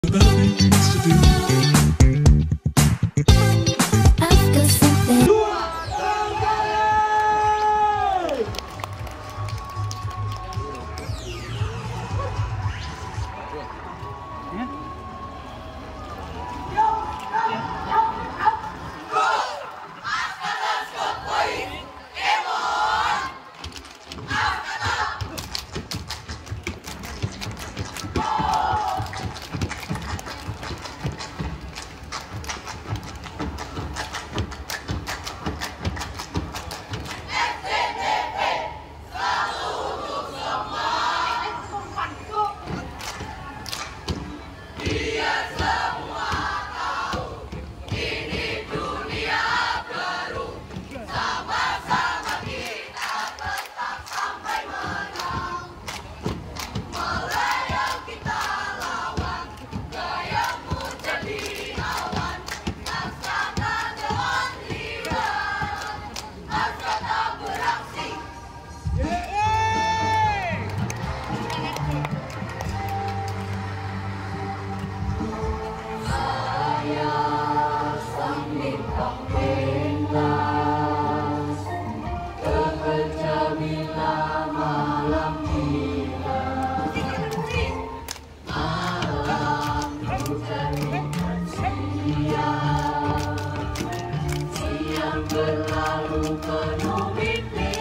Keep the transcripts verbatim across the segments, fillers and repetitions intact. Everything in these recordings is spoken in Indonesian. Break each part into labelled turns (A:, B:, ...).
A: Berlalu penuh mimpi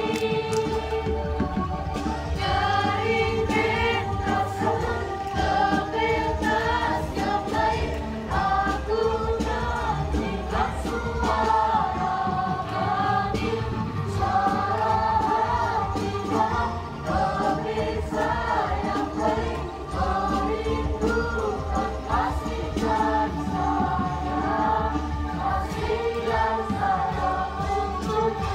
A: dari bebas bebas yang baik. Aku nyanyikan suara kami, suara hati bebas yang baik, merindukan kasih dan sayang, kasih dan sayang untukmu.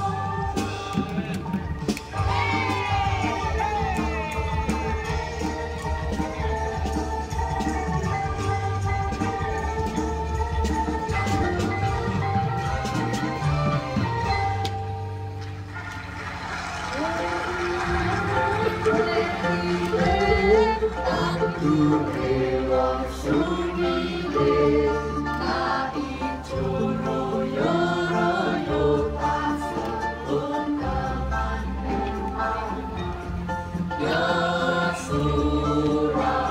A: Aku rela sumile tak itu royo royo tak sebut teman memang ya surah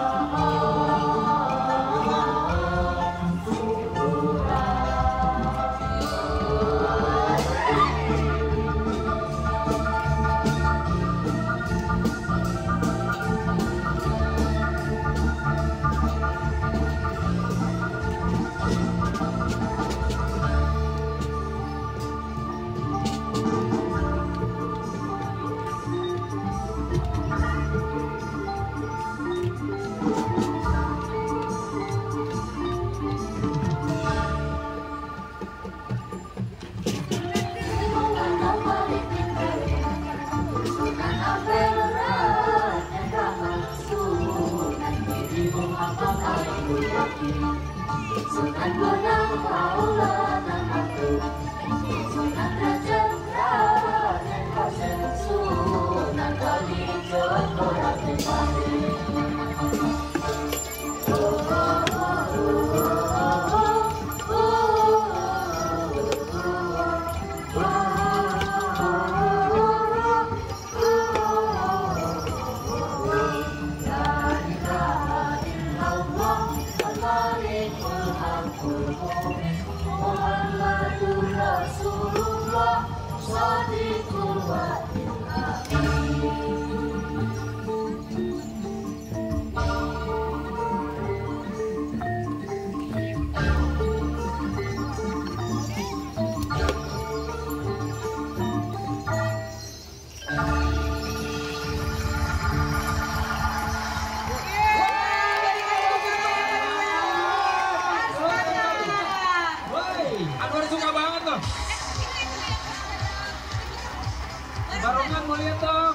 A: Sunan Bonang Paulah namaku, Sunan Raja Raden Kasen, Sunan Kalijogo Raden Pati. Muhammadur Rasulullah Shadiqul
B: Anwar suka banget loh. Barongan mau lihat dong.